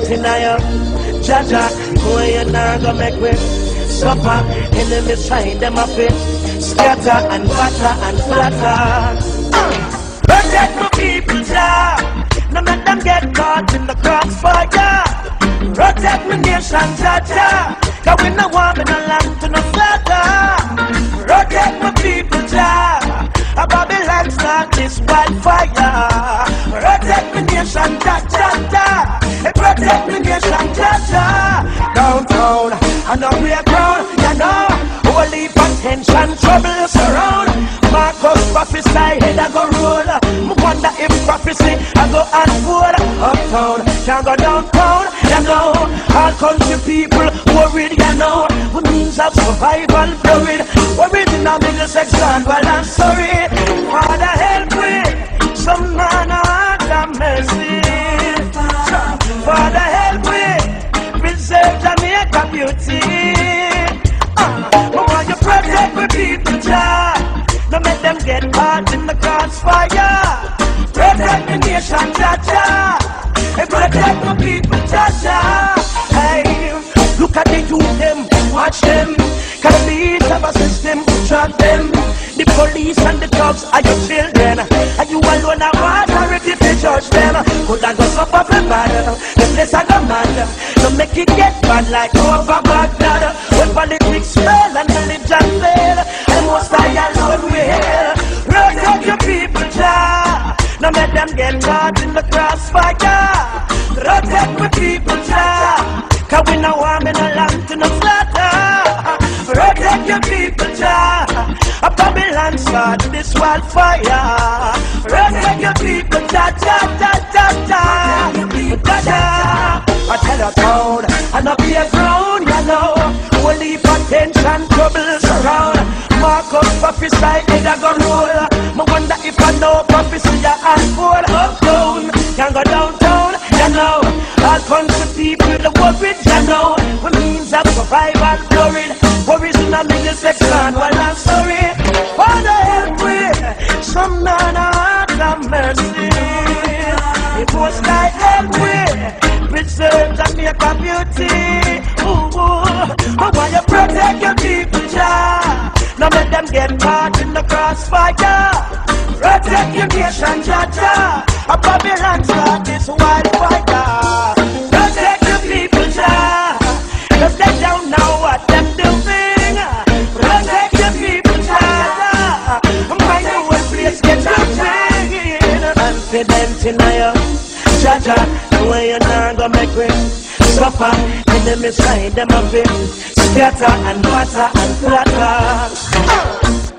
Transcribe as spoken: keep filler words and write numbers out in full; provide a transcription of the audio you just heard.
President in a Jaja, who you not gonna make with suffer, enemies trying them up it, scatter and batter and flatter. Protect my people, Jah, no let them get caught in the crossfire. Protect my nation, Jaja, cause we no want me no land to no slaughter. Protect my people, Jah, a Babylon start this wildfire. Protect my nation, Jaja, protect my nation, Jaja. Downtown, I know we are grown, you know, holy potential trouble surround. Marcus prophesy, head I go roll. I wonder if prophecy I go unfold. Uptown, can't go downtown, you know. All country people worried, you know. What means of survival flowing. Worried in a middle section, well I'm sorry. Father help me, some man have mercy. Father help me, preserve Jamaica beauty. Uh, I want you protect my people, Jah. Don't make them get caught in the crossfire. Protect the nation, Jaja. Hey, protect the people, Jaja. Hey, look at the youth, them, watch them. Cause the beats of a system track them. The police and the cops are your children. And you alone are authority to judge them. Could I go suffer for bad? The place I go mad. Don't make it get bad like over Baghdad. When politics fail and religion fail, and most I alone will. Protect your people, Jah. Don't let them get caught in the crossfire. Protect my people, Jah. Cause we no want me no land to no slaughter. Protect your people, Jah. A Babylon start this wildfire. Protect your people, Jah, Jah, Jah, Jah, Jah, Jah, Jah. I tell a town, and I be a ground, you know. Holy potential troubles around. Marcus prophesy, head I go roll. I wonder if I know prophecy I unfold. Uptown, can't go downtown, you know. All country people, the worried, you know. What means of survival, worried. Worries in a middle section, well I'm sorry. Father help me, some man have mercy. It was like help me, preserve Jamaica beauty. Ooh, I want you protect your people, Jah. Don't let them get caught in the crossfire. Protect your nation, Jaja. A Babylon start this wildfire. Protect your people, Jah. Cause they don't know what them doing. Protect your people, Jah. Mind the way place get moving. Confident in you, Jaja. The way you're not gonna make me suffer. Enemies trying them a bit. Scatter and batter and flatter.